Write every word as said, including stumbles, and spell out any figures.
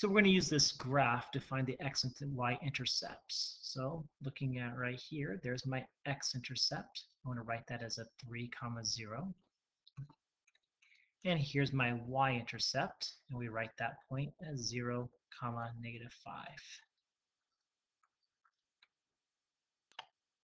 So we're going to use this graph to find the x and y intercepts. So looking at right here, there's my x-intercept. I want to write that as a three comma zero. And here's my y-intercept, and we write that point as zero comma negative five.